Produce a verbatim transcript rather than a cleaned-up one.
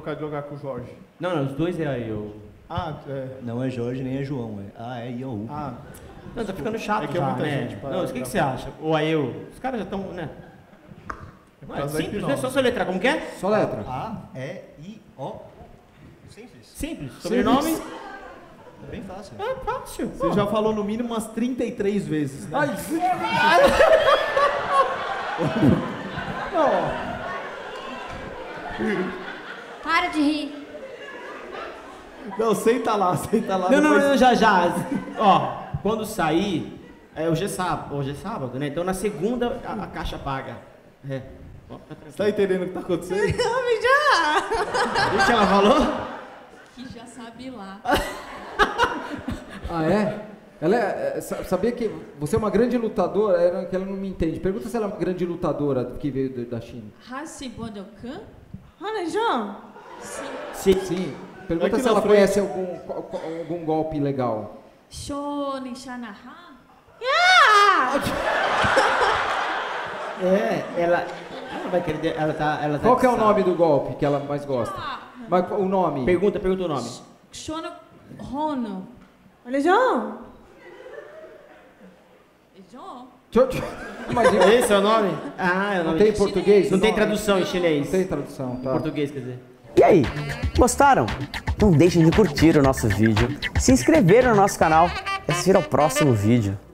época de jogar com o Jorge? Não, não, os dois é aí, eu... Ah, é. Não é Jorge nem é João, é A, E, I, O, U. Ah, Não, tá ficando chato É que é já, muita né? gente pra- Não, o que, que você acha? Ou aí eu? Os caras já estão, né? Não, é causa da simples, né? hipnose. Só soletrar, como que é? Só letra. A, E, I, O. Simples. Simples. Sobrenome? É bem fácil. É fácil. você já falou no mínimo umas trinta e três vezes, né? Ai, Para de rir. Não, senta lá, senta lá. Não, não, depois- não, já, já. Ó, quando sair, é, hoje é sábado, hoje é sábado, né? Então na segunda a, a caixa paga. É. Ó, tá Você tá entendendo o que tá acontecendo? Homem, já! O que ela falou? Que já sabe lá. Ah, é? Ela é, é, sa- sabia que você é uma grande lutadora, ela, que ela não me entende. Pergunta se ela é uma grande lutadora que veio do- da China. Hasi Bodokan? Olha, João. Sim. Sim. Pergunta Aqui se na ela frente. conhece algum, co- co- algum golpe legal. Shonen Shanaha? É, ela. Ela vai querer. Ela tá. Ela tá Qual que é o sabe. nome do golpe que ela mais gosta? Mas qual- o nome? Pergunta, pergunta o nome. Shono Hono. Olha, João. João? Tchau, tchau. Imagina. Esse é o nome? Ah, é o Não nome. tem em português? Não tem tradução em chinês. Não tem tradução, tá. Em português, quer dizer. E aí, gostaram? Não deixem de curtir o nosso vídeo, se inscrever no nosso canal e assistir ao próximo vídeo.